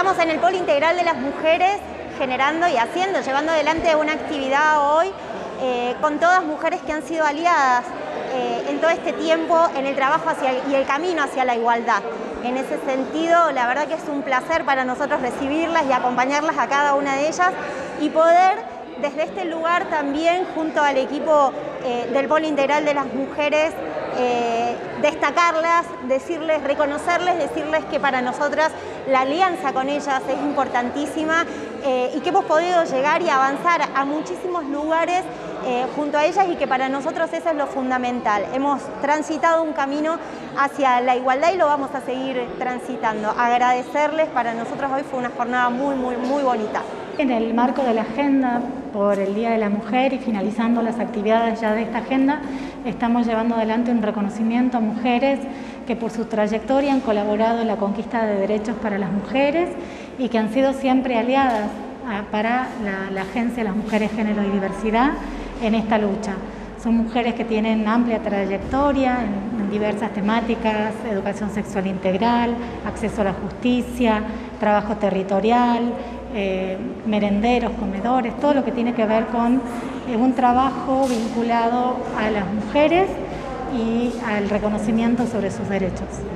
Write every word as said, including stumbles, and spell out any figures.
Estamos en el Polo Integral de las Mujeres generando y haciendo, llevando adelante una actividad hoy eh, con todas mujeres que han sido aliadas eh, en todo este tiempo en el trabajo hacia el, y el camino hacia la igualdad. En ese sentido, la verdad que es un placer para nosotros recibirlas y acompañarlas a cada una de ellas y poder desde este lugar también junto al equipo eh, del Polo Integral de las Mujeres eh, destacarlas, decirles, reconocerles, decirles que para nosotras la alianza con ellas es importantísima eh, y que hemos podido llegar y avanzar a muchísimos lugares eh, junto a ellas y que para nosotros eso es lo fundamental. Hemos transitado un camino hacia la igualdad y lo vamos a seguir transitando. Agradecerles, para nosotros hoy fue una jornada muy, muy, muy bonita. En el marco de la agenda por el Día de la Mujer y finalizando las actividades ya de esta agenda, estamos llevando adelante un reconocimiento a mujeres que por su trayectoria han colaborado en la conquista de derechos para las mujeres y que han sido siempre aliadas a, para la, la Agencia de las Mujeres, Género y Diversidad en esta lucha. Son mujeres que tienen amplia trayectoria en, en diversas temáticas: educación sexual integral, acceso a la justicia, trabajo territorial, eh, merenderos, comedores, todo lo que tiene que ver con eh, un trabajo vinculado a las mujeres y al reconocimiento sobre sus derechos.